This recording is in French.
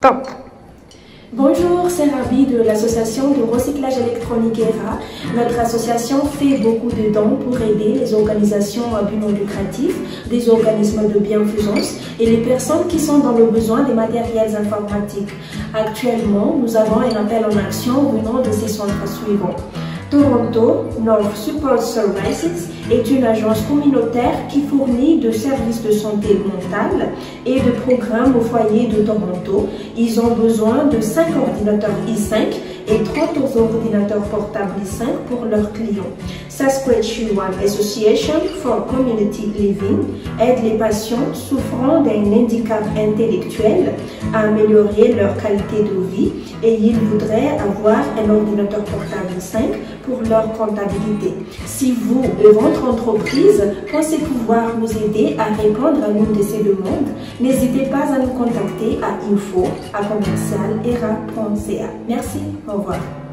Top. Bonjour, c'est Rabi de l'association de recyclage électronique ERA. Notre association fait beaucoup de dons pour aider les organisations à but non lucratif, des organismes de bienfaisance et les personnes qui sont dans le besoin des matériels informatiques. Actuellement, nous avons un appel en action venant de ces centres suivants. Toronto North Support Services est une agence communautaire qui fournit de services de santé mentale et de programmes au foyer de Toronto. Ils ont besoin de 5 ordinateurs i5 et 30 ordinateurs portables i5 pour leurs clients. Saskatchewan Association for Community Living aide les patients souffrant d'un handicap intellectuel à améliorer leur qualité de vie et ils voudraient avoir un ordinateur portable i5 pour leur comptabilité. Si vous et votre entreprise pensez pouvoir nous aider à répondre à l'une de ces demandes, n'hésitez pas à nous contacter à info@commercial-era.ca. Merci, au revoir.